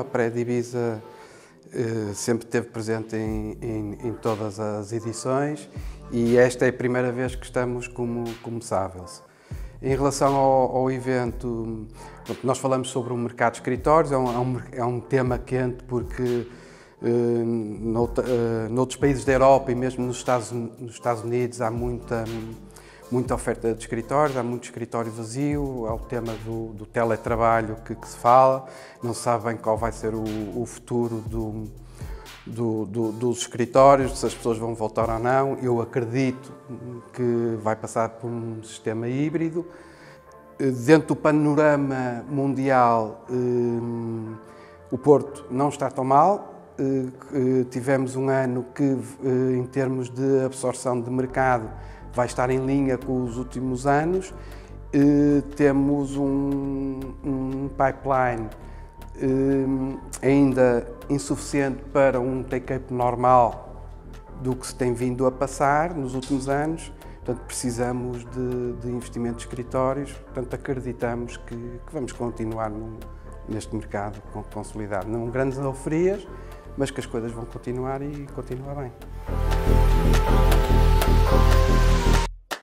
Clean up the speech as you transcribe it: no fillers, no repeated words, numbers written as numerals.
A Prédio Ibiza sempre esteve presente em todas as edições e esta é a primeira vez que estamos como Savills. Em relação ao evento, nós falamos sobre o mercado de escritórios, é um tema quente porque noutros países da Europa e mesmo nos Estados Unidos há muita oferta de escritórios, há muito escritório vazio, há o tema do teletrabalho que se fala, não se sabe bem qual vai ser o futuro dos escritórios, se as pessoas vão voltar ou não. Eu acredito que vai passar por um sistema híbrido. Dentro do panorama mundial, o Porto não está tão mal. Tivemos um ano que, em termos de absorção de mercado, vai estar em linha com os últimos anos. Temos um pipeline ainda insuficiente para um take-up normal do que se tem vindo a passar nos últimos anos. Portanto, precisamos de investimento de escritórios. Portanto, acreditamos que vamos continuar neste mercado consolidado. Não grandes euforias, mas que as coisas vão continuar e continuar bem.